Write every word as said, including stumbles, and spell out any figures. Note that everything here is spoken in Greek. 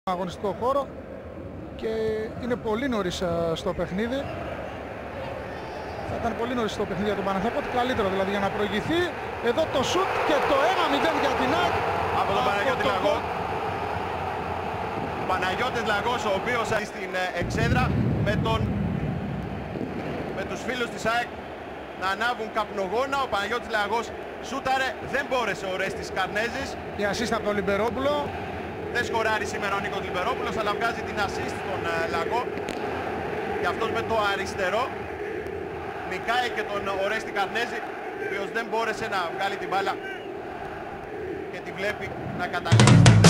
αγωνιστικό χώρο και είναι πολύ νωρίς στο παιχνίδι. Θα ήταν πολύ νωρίς στο παιχνίδι για τον Παναθηναϊκό, ότι καλύτερο δηλαδή για να προηγηθεί. Εδώ το σουτ και το ένα μηδέν για την ΑΕΚ από τον Παναγιώτη Λαγό. Ο Παναγιώτης Λαγός, ο οποίος στην εξέδρα με, τον... με τους φίλους της ΑΕΚ να ανάβουν καπνογόνα. Ο Παναγιώτης Λαγός σούταρε, δεν μπόρεσε ο Ρέστης Καρνέζης. Η ασίστα από τον Λιμπερόπουλο. Δεν σκοράρει σήμερα ο Νίκος Λιμπερόπουλος, αλλά βγάζει την assist στον Λαγό. Και αυτός με το αριστερό νικάει και τον Ορέστη Καρνέζη, ο οποίος δεν μπόρεσε να βγάλει την μπάλα και τη βλέπει να καταλήγει.